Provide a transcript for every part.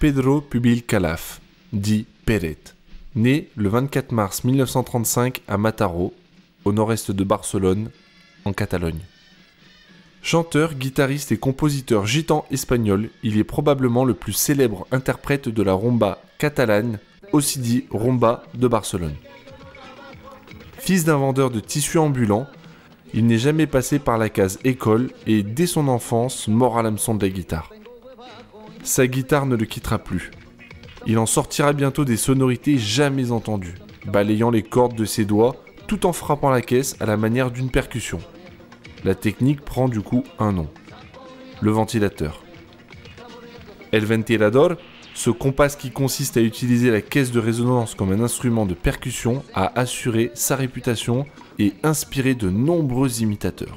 Pedro Pubil Calaf, dit Peret, né le 24 mars 1935 à Mataró, au nord-est de Barcelone, en Catalogne. Chanteur, guitariste et compositeur gitan espagnol, il est probablement le plus célèbre interprète de la rumba catalane, aussi dit rumba de Barcelone. Fils d'un vendeur de tissus ambulants, il n'est jamais passé par la case école et dès son enfance mord à l'hameçon de la guitare. Sa guitare ne le quittera plus. Il en sortira bientôt des sonorités jamais entendues, balayant les cordes de ses doigts tout en frappant la caisse à la manière d'une percussion. La technique prend du coup un nom, le ventilateur. El ventilador, ce compas qui consiste à utiliser la caisse de résonance comme un instrument de percussion, a assuré sa réputation et inspiré de nombreux imitateurs.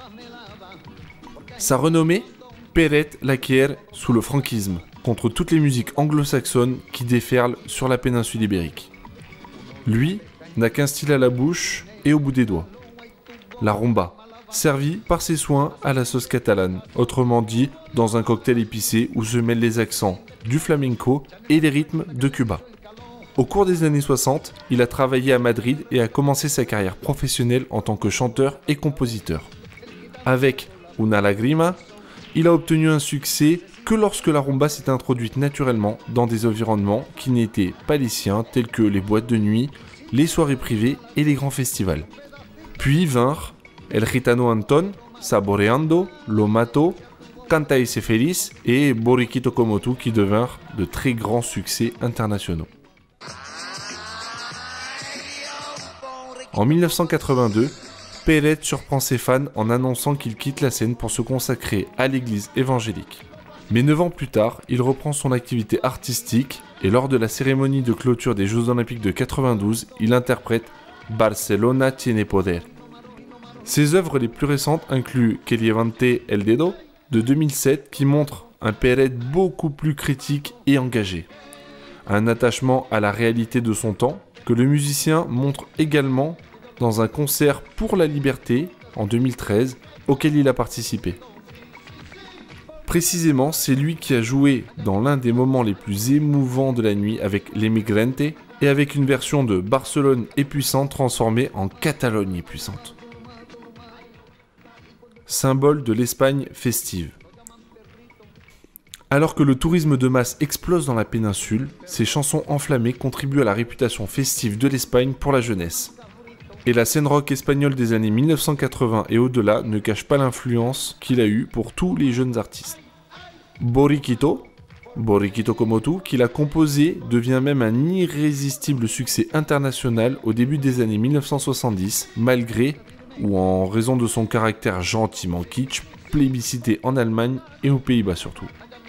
Sa renommée, Peret l'acquiert sous le franquisme, contre toutes les musiques anglo-saxonnes qui déferlent sur la péninsule ibérique. Lui n'a qu'un style à la bouche et au bout des doigts. La rumba, servie par ses soins à la sauce catalane, autrement dit dans un cocktail épicé où se mêlent les accents du flamenco et les rythmes de Cuba. Au cours des années 60, il a travaillé à Madrid et a commencé sa carrière professionnelle en tant que chanteur et compositeur. Avec Una Lagrima, il a obtenu un succès que lorsque la rumba s'est introduite naturellement dans des environnements qui n'étaient pas les siens, tels que les boîtes de nuit, les soirées privées et les grands festivals. Puis vinrent El Gitano Anton, Saboreando, Lo Mato, Canta y sé feliz et Borriquito como tú qui devinrent de très grands succès internationaux. En 1982, Peret surprend ses fans en annonçant qu'il quitte la scène pour se consacrer à l'église évangélique. Mais 9 ans plus tard, il reprend son activité artistique et lors de la cérémonie de clôture des Jeux Olympiques de 92, il interprète Barcelona tiene poder. Ses œuvres les plus récentes incluent Que levante el dedo de 2007 qui montre un Peret beaucoup plus critique et engagé. Un attachement à la réalité de son temps que le musicien montre également dans un concert pour la liberté en 2013 auquel il a participé. Précisément, c'est lui qui a joué dans l'un des moments les plus émouvants de la nuit avec l'Emigrante et avec une version de Barcelone est puissante transformée en Catalogne est puissante. Symbole de l'Espagne festive. Alors que le tourisme de masse explose dans la péninsule, ces chansons enflammées contribuent à la réputation festive de l'Espagne pour la jeunesse. Et la scène rock espagnole des années 1980 et au-delà ne cache pas l'influence qu'il a eue pour tous les jeunes artistes. Borriquito como tú, qu'il a composé, devient même un irrésistible succès international au début des années 1970, malgré ou en raison de son caractère gentiment kitsch, plébiscité en Allemagne et aux Pays-Bas surtout.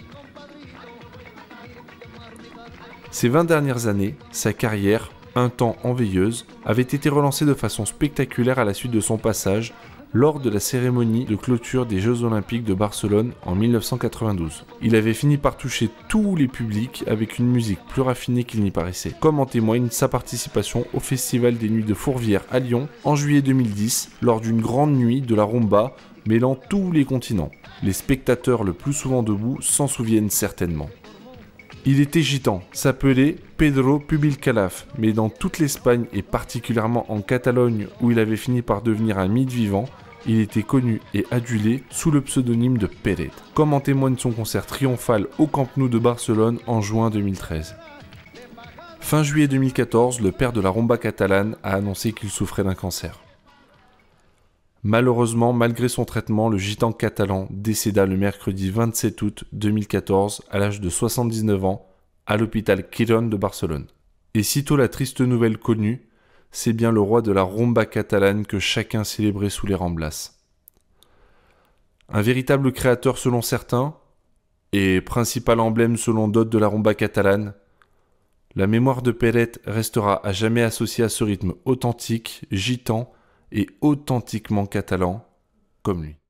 Ces 20 dernières années, sa carrière, un temps en veilleuse, avait été relancée de façon spectaculaire à la suite de son passage lors de la cérémonie de clôture des Jeux Olympiques de Barcelone en 1992. Il avait fini par toucher tous les publics avec une musique plus raffinée qu'il n'y paraissait, comme en témoigne sa participation au Festival des Nuits de Fourvière à Lyon en juillet 2010, lors d'une grande nuit de la rumba mêlant tous les continents. Les spectateurs le plus souvent debout s'en souviennent certainement. Il était gitan, s'appelait Pedro Pubil Calaf, mais dans toute l'Espagne et particulièrement en Catalogne où il avait fini par devenir un mythe vivant, il était connu et adulé sous le pseudonyme de Peret, comme en témoigne son concert triomphal au Camp Nou de Barcelone en juin 2013. Fin juillet 2014, le père de la rumba catalane a annoncé qu'il souffrait d'un cancer. Malheureusement, malgré son traitement, le gitan catalan décéda le mercredi 27 août 2014 à l'âge de 79 ans à l'hôpital Quirón de Barcelone. Et sitôt la triste nouvelle connue, c'est bien le roi de la rumba catalane que chacun célébrait sous les Ramblas. Un véritable créateur selon certains, et principal emblème selon d'autres de la rumba catalane, la mémoire de Peret restera à jamais associée à ce rythme authentique, gitan et authentiquement catalan, comme lui.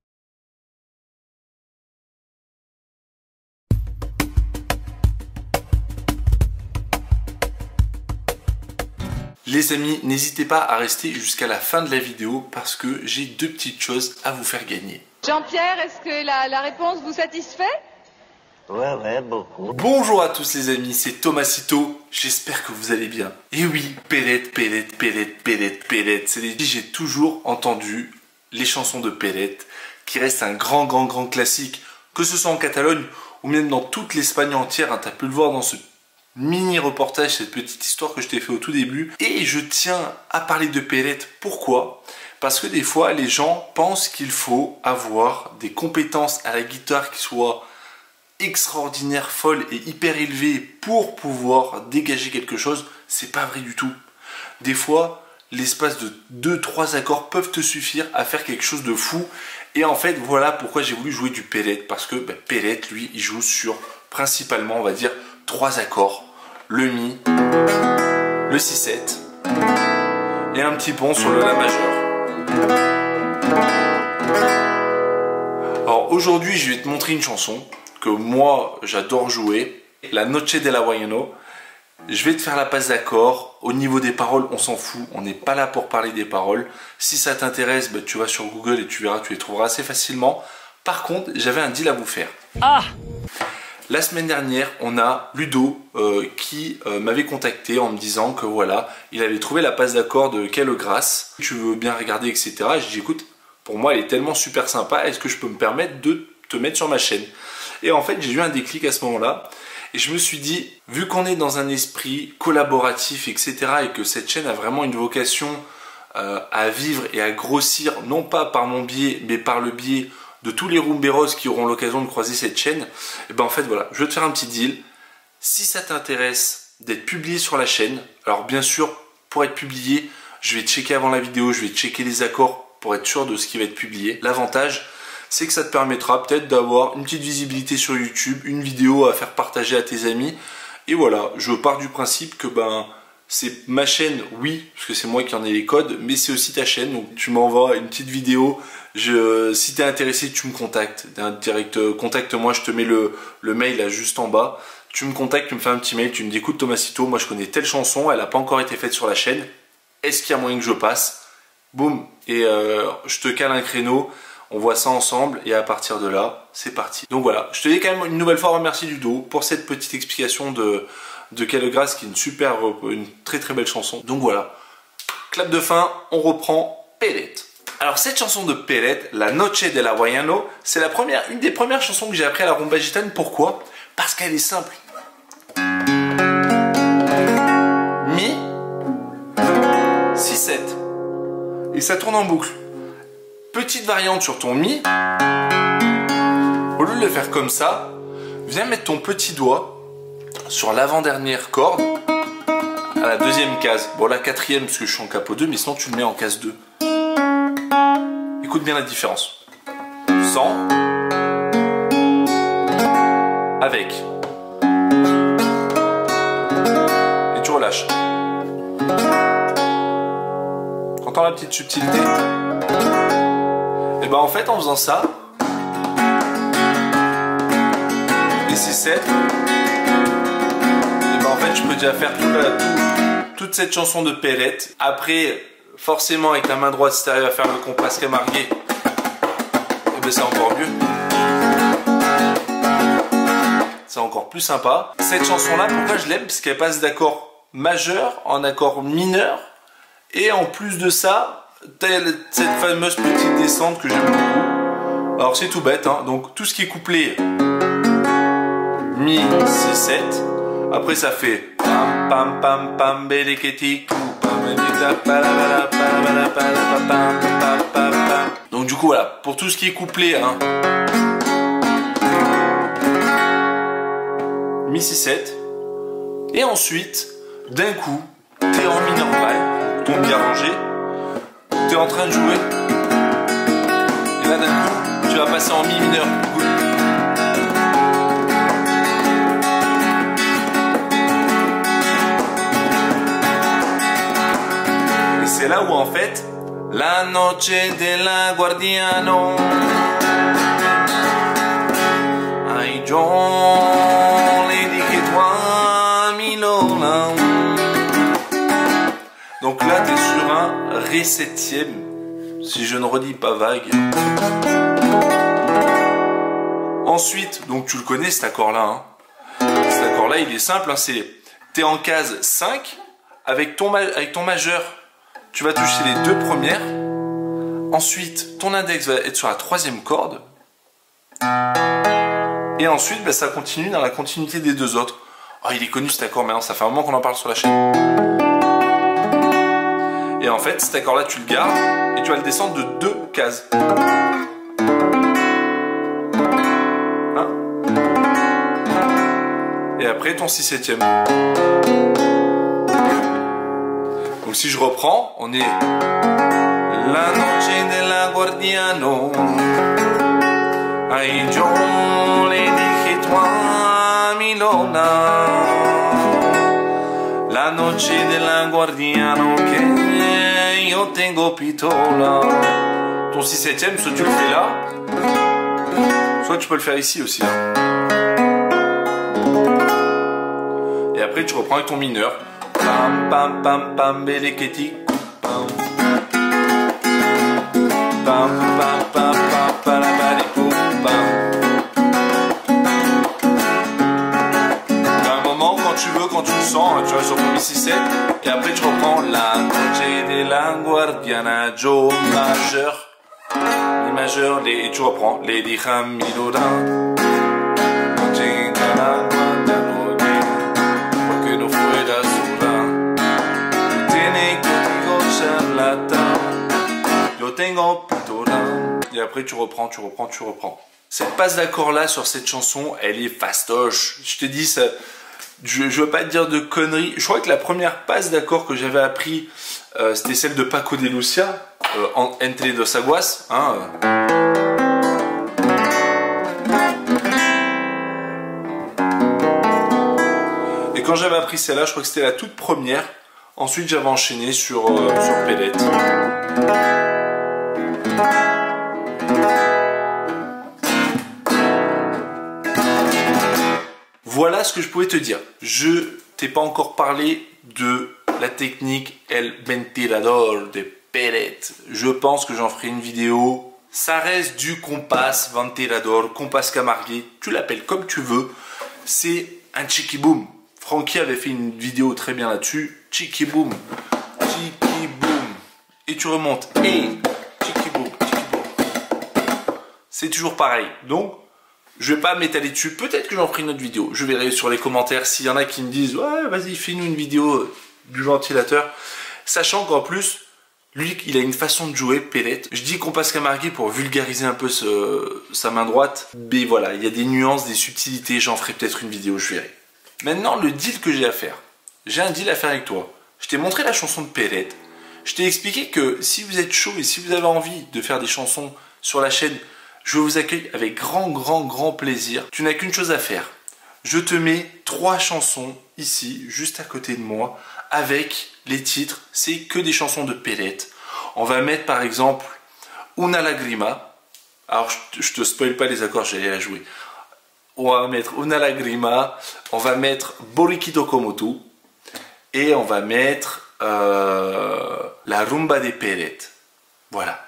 Les amis, n'hésitez pas à rester jusqu'à la fin de la vidéo parce que j'ai 2 petites choses à vous faire gagner. Jean-Pierre, est-ce que la réponse vous satisfait? Ouais, beaucoup. Bonjour à tous les amis, c'est Thomasito, j'espère que vous allez bien. Et oui, Pellet. J'ai toujours entendu les chansons de Pellet, qui restent un grand classique, que ce soit en Catalogne ou même dans toute l'Espagne entière. T'as pu le voir dans ce mini reportage, cette petite histoire que je t'ai fait au tout début. Et je tiens à parler de Pellet, pourquoi ? Parce que des fois, les gens pensent qu'il faut avoir des compétences à la guitare qui soient extraordinaires, folles et hyper élevées pour pouvoir dégager quelque chose. C'est pas vrai du tout. Des fois, l'espace de 2-3 accords peuvent te suffire à faire quelque chose de fou. Et en fait, voilà pourquoi j'ai voulu jouer du Pellet. Parce que Pellet, lui, il joue sur principalement, on va dire, 3 accords. Le Mi, le Si7 et un petit pont sur le La majeur. Alors aujourd'hui, je vais te montrer une chanson que moi j'adore jouer, La Noche del Hawaiano. Je vais te faire la passe d'accord. Au niveau des paroles, on s'en fout, on n'est pas là pour parler des paroles. Si ça t'intéresse, tu vas sur Google et tu verras, tu les trouveras assez facilement. Par contre, j'avais un deal à vous faire. La semaine dernière, on a Ludo qui m'avait contacté en me disant que voilà, il avait trouvé la passe d'accord de Quelle Grâce. Tu veux bien regarder, etc. Et j'ai dit écoute, pour moi elle est tellement super sympa, est-ce que je peux me permettre de te mettre sur ma chaîne? Et en fait, j'ai eu un déclic à ce moment-là. Et je me suis dit, vu qu'on est dans un esprit collaboratif, etc. et que cette chaîne a vraiment une vocation à vivre et à grossir, non pas par mon biais, mais par le biais de tous les rumberos qui auront l'occasion de croiser cette chaîne, et en fait voilà, je vais te faire un petit deal. Si ça t'intéresse d'être publié sur la chaîne, alors bien sûr, pour être publié, je vais checker avant la vidéo, je vais checker les accords pour être sûr de ce qui va être publié. L'avantage, c'est que ça te permettra peut-être d'avoir une petite visibilité sur YouTube, une vidéo à faire partager à tes amis. Et voilà, je pars du principe que c'est ma chaîne, oui, parce que c'est moi qui en ai les codes, mais c'est aussi ta chaîne. Donc tu m'envoies une petite vidéo. Si tu es intéressé, tu me contactes. Contacte-moi, je te mets le mail là juste en bas. Tu me contactes, tu me fais un petit mail, tu me dis écoute Thomasito, moi je connais telle chanson, elle n'a pas encore été faite sur la chaîne. Est-ce qu'il y a moyen que je passe? Boum, et je te cale un créneau. On voit ça ensemble et à partir de là, c'est parti. Donc voilà, je te dis quand même une nouvelle fois remercier Ludo pour cette petite explication de Quelle Grâce, qui est une très belle chanson. Donc voilà, clap de fin, on reprend Pellet. Alors cette chanson de Pellet, La Noche del Hawaiano, c'est une des premières chansons que j'ai appris à la rumba gitane. Pourquoi? Parce qu'elle est simple. Mi, Si7. Et ça tourne en boucle. Petite variante sur ton Mi, au lieu de le faire comme ça, viens mettre ton petit doigt sur l'avant-dernière corde, à la deuxième case. Bon, la quatrième parce que je suis en capo 2, mais sinon tu le mets en case 2. Écoute bien la différence. Sans, avec. Et tu relâches. T'entends la petite subtilité? Et en fait en faisant ça, et c'est 7, et en fait je peux déjà faire toute cette chanson de Pellet. Après, forcément avec la main droite si t'arrives à faire le compas camargué, et c'est encore mieux. C'est encore plus sympa. Cette chanson là, pourquoi je l'aime? Parce qu'elle passe d'accord majeur en accord mineur, et en plus de ça, cette fameuse petite descente que j'aime beaucoup. Alors c'est tout bête, hein. Donc tout ce qui est couplé Mi, Si7. Après ça fait pam pam pam pam beleketi. Donc du coup voilà, pour tout ce qui est couplé, hein, Mi, Si7. Et ensuite, d'un coup, t'es en Mi normal, ton bien rangé. Tu es en train de jouer et là d'un coup tu vas passer en Mi mineur. Et c'est là où en fait La Noche del Guardiano, ay yo le dije toi mi Lola. Donc là, tu es sur un Ré septième, si je ne redis pas vague. Ensuite, donc tu le connais cet accord-là. Hein. Cet accord-là, il est simple. Hein, c'est t'es en case 5 avec ton majeur. Tu vas toucher les 2 premières. Ensuite, ton index va être sur la 3e corde. Et ensuite, bah, ça continue dans la continuité des 2 autres. Oh, il est connu cet accord maintenant, ça fait un moment qu'on en parle sur la chaîne. Et en fait, cet accord-là, tu le gardes et tu vas le descendre de 2 cases. Hein? Et après, ton 6/7. Donc si je reprends, on est La noche de la guardiano. Ay, yo le dije toi Milona. La noche de la guardiano que yo tengo pitola. Ton 6/7, soit tu le fais là, soit tu peux le faire ici aussi. Hein. Et après tu reprends avec ton mineur. Pam pam pam pam beleketi. Pam pam pam pam pam palabalico. Pam. À un moment quand tu veux, quand tu le sens, tu vas sur ton 6/7 et après tu reprends la noche de la guardiana, Jo majeur, les majeurs, et tu reprends les dichamilora. Et après tu reprends. Cette passe d'accord là sur cette chanson, elle est fastoche. Je te dis ça, je veux pas te dire de conneries. Je crois que la première passe d'accord que j'avais appris, c'était celle de Paco de Lucia, Entre dos Aguas. Hein, Et quand j'avais appris celle-là, je crois que c'était la toute première. Ensuite, j'avais enchaîné sur Pellet. Voilà ce que je pouvais te dire. Je t'ai pas encore parlé de la technique El Ventilador de Pellet. Je pense que j'en ferai une vidéo. Ça reste du Compass Ventilador, Compass Camargue, tu l'appelles comme tu veux. C'est un Chicky Boom. Francky avait fait une vidéo très bien là-dessus. Chicky Boom. Chicky Boom. Et tu remontes. Et Chicky Boom. Chicky Boom. C'est toujours pareil. Donc, je vais pas m'étaler dessus. Peut-être que j'en ferai une autre vidéo. Je verrai sur les commentaires s'il y en a qui me disent ouais, vas-y, fais-nous une vidéo du ventilateur. Sachant qu'en plus, lui, il a une façon de jouer, Pellet. Je dis Compass Camargue pour vulgariser un peu sa main droite. Mais voilà, il y a des nuances, des subtilités. J'en ferai peut-être une vidéo, je verrai. Maintenant, le deal que j'ai à faire. J'ai un deal à faire avec toi. Je t'ai montré la chanson de Pellet. Je t'ai expliqué que si vous êtes chaud et si vous avez envie de faire des chansons sur la chaîne, je vous accueille avec grand plaisir. Tu n'as qu'une chose à faire. Je te mets 3 chansons ici, juste à côté de moi, avec les titres. C'est que des chansons de Pellet. On va mettre par exemple Una Lagrima. Alors, je te spoil pas les accords, j'allais la jouer. On va mettre Una Lagrima, on va mettre Borriquito como tu, et on va mettre la rumba de Pellet. Voilà.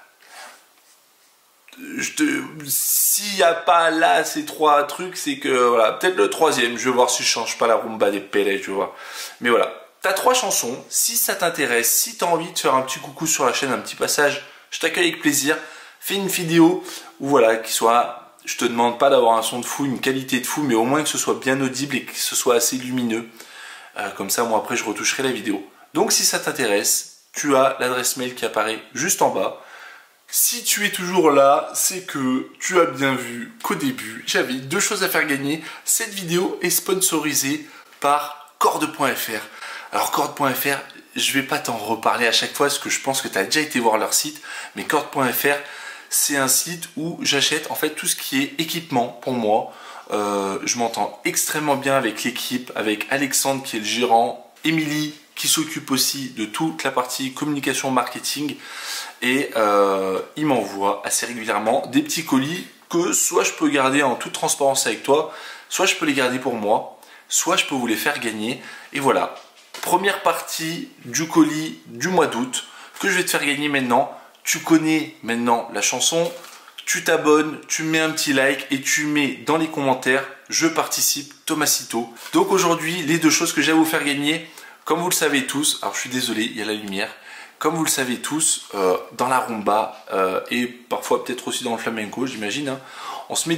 S'il n'y a pas là ces 3 trucs, c'est que voilà, peut-être le 3e, je vais voir si je change pas la rumba de Pellet, je vois. Mais voilà, tu as 3 chansons, si ça t'intéresse, si tu as envie de faire un petit coucou sur la chaîne, un petit passage, je t'accueille avec plaisir. Fais une vidéo où voilà, qui soit... Je te demande pas d'avoir un son de fou, une qualité de fou, mais au moins que ce soit bien audible et que ce soit assez lumineux. Comme ça, moi après, je retoucherai la vidéo. Donc, si ça t'intéresse, tu as l'adresse mail qui apparaît juste en bas. Si tu es toujours là, c'est que tu as bien vu qu'au début, j'avais 2 choses à faire gagner. Cette vidéo est sponsorisée par Corde.fr. Alors, Corde.fr, je vais pas t'en reparler à chaque fois parce que je pense que tu as déjà été voir leur site, mais Corde.fr, c'est un site où j'achète en fait tout ce qui est équipement pour moi. Je m'entends extrêmement bien avec l'équipe, avec Alexandre qui est le gérant, Émilie qui s'occupe aussi de toute la partie communication marketing et il m'envoie assez régulièrement des petits colis que soit je peux garder en toute transparence avec toi, soit je peux les garder pour moi, soit je peux vous les faire gagner. Et voilà, première partie du colis du mois d'août que je vais te faire gagner maintenant. Tu connais maintenant la chanson, tu t'abonnes, tu mets un petit like et tu mets dans les commentaires « Je participe Thomasito ». Donc aujourd'hui, les deux choses que j'ai à vous faire gagner, comme vous le savez tous, alors je suis désolé, il y a la lumière, comme vous le savez tous, dans la rumba et parfois peut-être aussi dans le flamenco, j'imagine, hein, on se met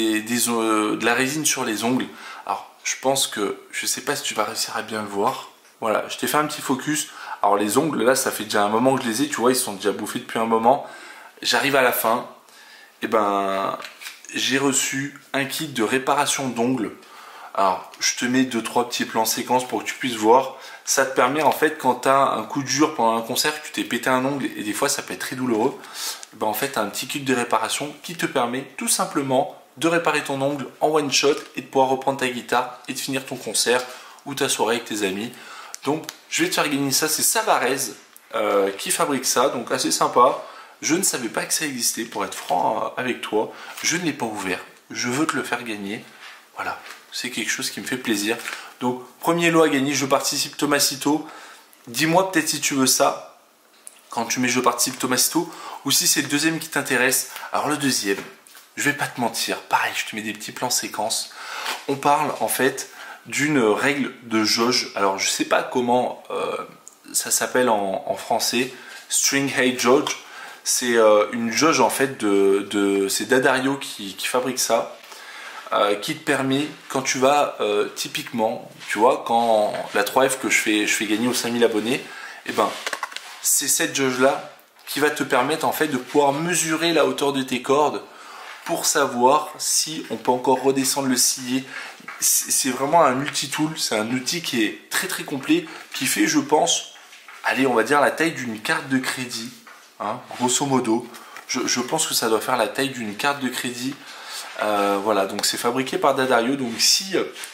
de la résine sur les ongles. Alors je pense que, je sais pas si tu vas réussir à bien le voir, voilà, je t'ai fait un petit focus. Alors les ongles, là ça fait déjà un moment que je les ai, tu vois, ils sont déjà bouffés depuis un moment. J'arrive à la fin. Et ben, j'ai reçu un kit de réparation d'ongles. Alors, je te mets 2-3 petits plans séquences pour que tu puisses voir. Ça te permet en fait, quand tu as un coup dur pendant un concert, que tu t'es pété un ongle et des fois ça peut être très douloureux, ben en fait, tu as un petit kit de réparation qui te permet tout simplement de réparer ton ongle en one shot et de pouvoir reprendre ta guitare et de finir ton concert ou ta soirée avec tes amis. Donc, je vais te faire gagner ça. C'est Savarez qui fabrique ça, donc assez sympa. Je ne savais pas que ça existait, pour être franc avec toi. Je ne l'ai pas ouvert. Je veux te le faire gagner. Voilà, c'est quelque chose qui me fait plaisir. Donc, premier lot à gagner, je participe Thomasito. Dis-moi peut-être si tu veux ça, quand tu mets je participe Thomasito, ou si c'est le deuxième qui t'intéresse. Alors le deuxième, je vais pas te mentir, pareil, je te mets des petits plans séquences. On parle en fait d'une règle de jauge. Alors je sais pas comment ça s'appelle en français, String Height Jauge. C'est une jauge en fait c'est D'Addario qui fabrique ça, qui te permet quand tu vas typiquement, tu vois, quand la 3F que je fais gagner aux 5000 abonnés, et ben c'est cette jauge là qui va te permettre en fait de pouvoir mesurer la hauteur de tes cordes pour savoir si on peut encore redescendre le sillet. C'est vraiment un multitool, c'est un outil qui est très très complet, qui fait, je pense, allez, on va dire la taille d'une carte de crédit. Hein, grosso modo, je pense que ça doit faire la taille d'une carte de crédit. Voilà, donc c'est fabriqué par D'Addario. Donc si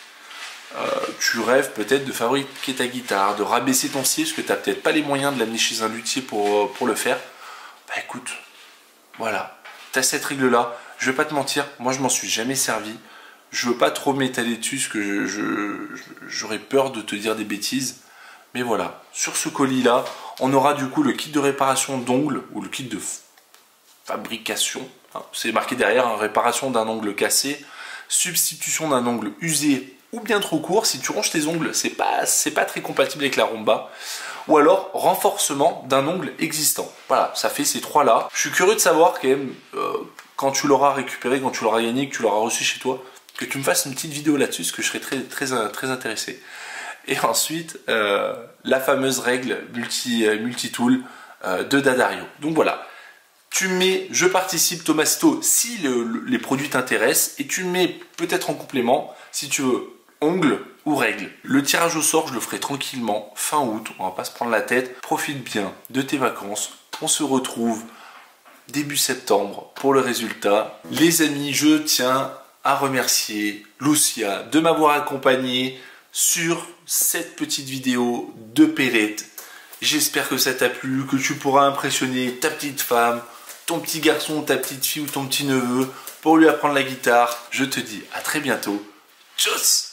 tu rêves peut-être de fabriquer ta guitare, de rabaisser ton sillet, parce que tu n'as peut-être pas les moyens de l'amener chez un luthier pour le faire, bah écoute, voilà, tu as cette règle là. Je vais pas te mentir, moi je m'en suis jamais servi. Je veux pas trop m'étaler dessus, parce que j'aurais peur de te dire des bêtises. Mais voilà, sur ce colis là, on aura du coup le kit de réparation d'ongles, ou le kit de fabrication, hein, c'est marqué derrière, hein, réparation d'un ongle cassé, substitution d'un ongle usé ou bien trop court. Si tu ronges tes ongles, c'est pas très compatible avec la rumba. Ou alors renforcement d'un ongle existant. Voilà, ça fait ces trois là. Je suis curieux de savoir quand même, quand tu l'auras récupéré, quand tu l'auras gagné, que tu l'auras reçu chez toi, que tu me fasses une petite vidéo là-dessus, parce que je serais très intéressé. Et ensuite, la fameuse règle multitool de D'Addario. Donc voilà, tu mets je participe Thomasito si les produits t'intéressent, et tu mets peut-être en complément, si tu veux, ongles ou règles. Le tirage au sort, je le ferai tranquillement fin août, on va pas se prendre la tête. Profite bien de tes vacances, on se retrouve début septembre pour le résultat. Les amis, je tiens à remercier Lucia de m'avoir accompagné sur cette petite vidéo de Perrette. J'espère que ça t'a plu, que tu pourras impressionner ta petite femme, ton petit garçon, ta petite fille ou ton petit neveu pour lui apprendre la guitare. Je te dis à très bientôt. Tchuss!